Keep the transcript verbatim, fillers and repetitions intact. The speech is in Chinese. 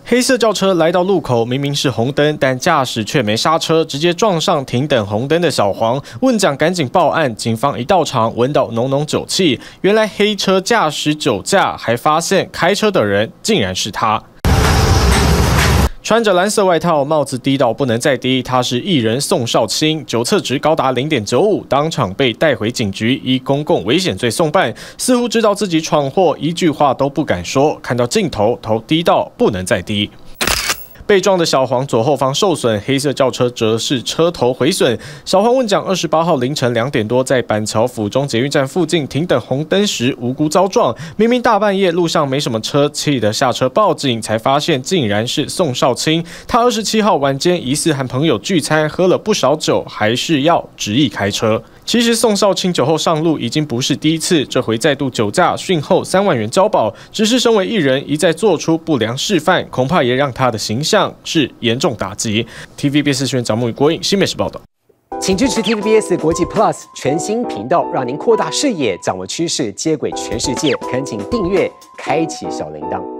黑色轿车来到路口，明明是红灯，但驾驶却没刹车，直接撞上停等红灯的小黄。问讲赶紧报案，警方一到场，闻到浓浓酒气，原来黑车驾驶酒驾，还发现开车的人竟然是他。 穿着蓝色外套，帽子低到不能再低。他是艺人宋少卿，酒测值高达 零点九五，当场被带回警局，依公共危险罪送办。似乎知道自己闯祸，一句话都不敢说。看到镜头，头低到不能再低。 被撞的小黄左后方受损，黑色轿车则是车头毁损。小黄问讲，二十八号凌晨两点多，在板桥府中捷运站附近停等红灯时无辜遭撞。明明大半夜路上没什么车，气得下车报警，才发现竟然是宋少卿。他二十七号晚间疑似和朋友聚餐，喝了不少酒，还是要执意开车。 其实宋少卿酒后上路已经不是第一次，这回再度酒驾，讯后三万元交保。只是身为艺人，一再做出不良示范，恐怕也让他的形象是严重打击。T V B S 新闻张木宇、郭颖新美食报道。 请支持 T V B S 国际 Plus 全新频道，让您扩大视野，掌握趋势，接轨全世界。恳请订阅，开启小铃铛。